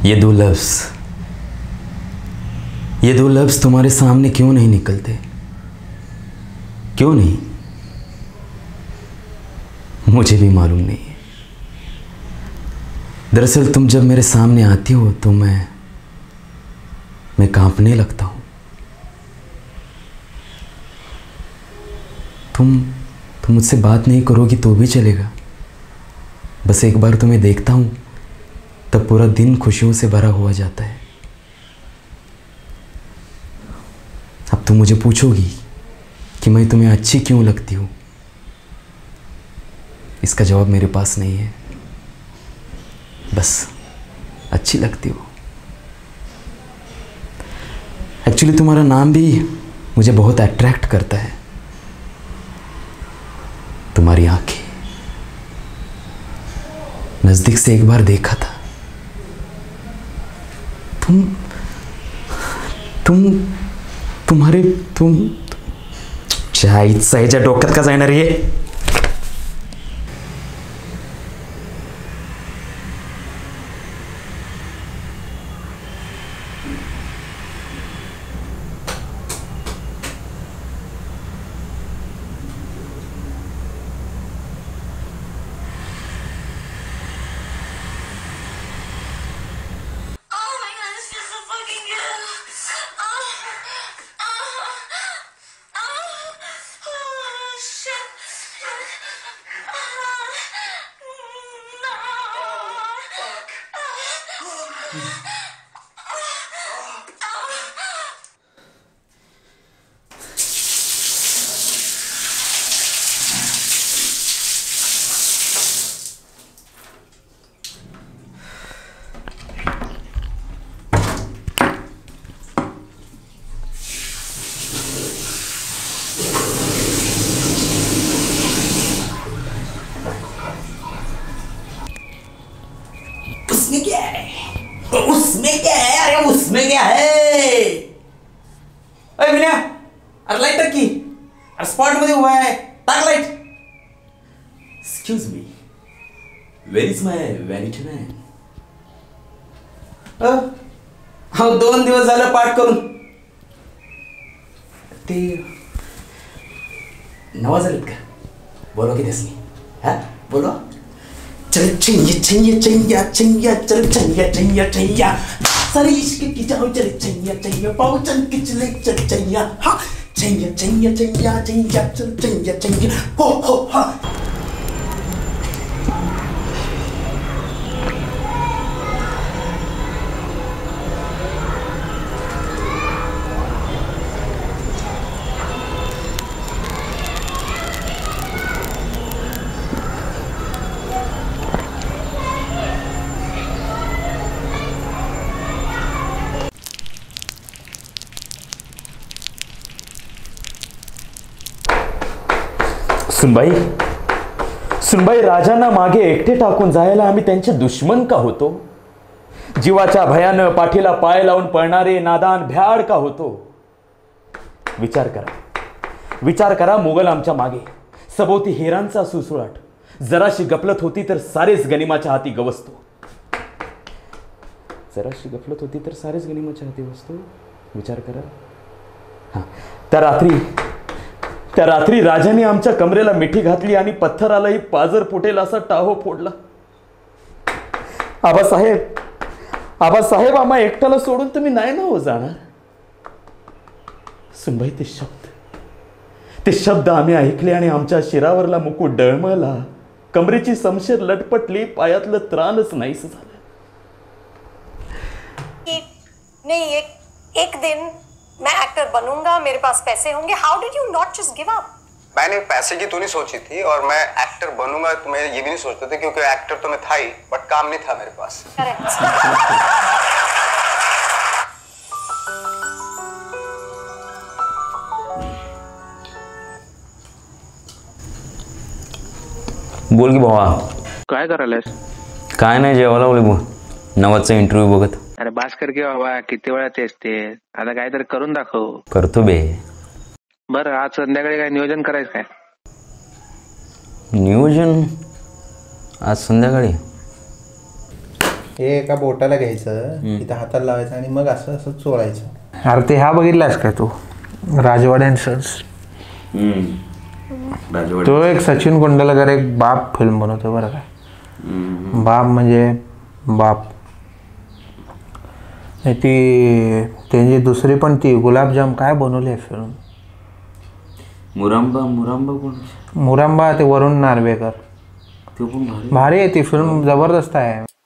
ये दो लफ्ज़ तुम्हारे सामने क्यों नहीं निकलते? क्यों नहीं? मुझे भी मालूम नहीं है। दरअसल तुम जब मेरे सामने आती हो तो मैं कांपने लगता हूं। तुम मुझसे बात नहीं करोगी तो भी चलेगा, बस एक बार तुम्हें देखता हूं तब पूरा दिन खुशियों से भरा हुआ जाता है। अब तुम मुझे पूछोगी कि मैं तुम्हें अच्छी क्यों लगती हूँ, इसका जवाब मेरे पास नहीं है। बस अच्छी लगती हो। एक्चुअली तुम्हारा नाम भी मुझे बहुत अट्रैक्ट करता है। तुम्हारी आंखें, नजदीक से एक बार देखा था। तुम ह्याच्या डोक्यात का जाणार रे? उसमें क्या है? अरे उसमें क्या है? अरे विनया, अरे लाइट टाक की. अरे स्पॉट मध्ये उभा आहे, टाक light. Excuse me, where is my vanity man? हो 2 दिवस झालं पाठ करून. ते नवा झालेत का? बोलो की त्यासनी. हा बोलो. चल चैया चैया चैया चैया चल चैया चैया चैया सारे इश्क की जाओ चल चैया चैया पाओ चल के चले चल चैया हाँ चैया चैया चैया चैया चल चैया चैया हो हाँ. सुनबाई राजांना मागे एकटे टाकून जायला आम्ही त्यांचे दुश्मन का होतो? जीवाच्या भयानं पाठीला पाय लावून पळणारे नादान भ्याड का होतो? विचार करा. मुघल आमच्या मागे, सभोवती हेरांचा सुसुळाट. जराशी गफलत होती तर सारेच गनिमाच्या हाती गवसतो. विचार करा. हा, त्या रात्री राजाने आमच्या कमरेला मिठी घातली आणि पत्थरालाही पाजर फुटेल असा टाहो फोडला. आबासाहेब आम्हा एकट्याला सोडून तुम्ही नाही ना हो जाणार. सुनबाई, ते शब्द आम्ही ऐकले आणि आमच्या शिरावरला मुकुट डळमळला. कमरेची समशेर लटपटली, पायातलं त्राणच नाहीस झालं. एक दिन मैं एक्टर बनूंगा, मेरे पास पैसे होंगे. How did you not just give up? मैंने पैसे की तो नहीं सोची थी, और मैं एक्टर बनूंगा तो मैं ये भी नहीं सोचता था, क्योंकि एक्टर तो मैं था ही, बट काम नहीं था मेरे पास. बोल की भावा, काय करायलास? काय नाही, जेवायला बोल. नवाचा इंटरव्ह्यू बघत. अरे बास कर की बाबा, किती वेळा तेच ते. आता काहीतरी करून दाखव. करतो बे. बरं, आज संध्याकाळी काय नियोजन करायचं काय? नियोजन आज संध्याकाळी हे एका बोटाला घ्यायचं, इथं हाताला लावायचं आणि मग असं असं चोळायचं. अरे ते हा बघितलास का तू, राजवाडे अँड सन्स? तो एक सचिन कुंडलकर एक बाप फिल्म बनवतो बरं का. बाप म्हणजे बाप. ती त्यांची दुसरी पण ती गुलाबजाम काय बनवली आहे फिल्म, मुरांबा ते वरुण नार्वेकर. भारी आहे ती फिल्म, जबरदस्त आहे.